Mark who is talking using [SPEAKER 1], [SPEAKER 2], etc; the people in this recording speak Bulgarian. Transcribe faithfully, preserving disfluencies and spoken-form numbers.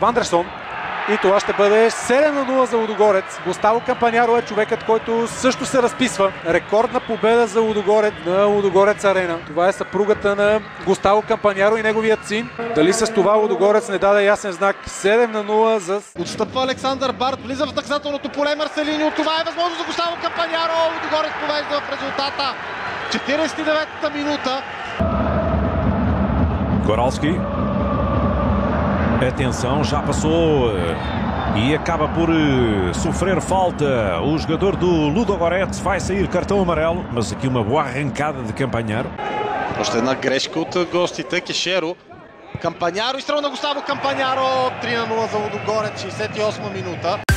[SPEAKER 1] Вандерсон. И това ще бъде седем на нула за Лудогорец. Густаво Кампаняро е човекът, който също се разписва. Рекордна победа за Лудогорец на Лудогорец Арена. Това е съпругата на Густаво Кампаняро и неговият син. Дали с това Лудогорец не даде ясен знак? седем на нула за...
[SPEAKER 2] Отстъпва Александър Барт, влиза в наказателното поле Марселиньо. Това е възможно за Густаво Кампаняро. Лудогорец повежда в резултata. четиридесет и деветата минуta.
[SPEAKER 3] Goralski. Atenção, já passou e acaba por sofrer falta. O jogador do Ludogorets vai sair cartão amarelo, mas aqui uma boa arrancada de Кампаняро.
[SPEAKER 2] Още една грешка от гостите. Кешеро. Кампаняро, изстрел на Густаво Кампаняро. три на нула за Лудогорец, шейсет и осма минута.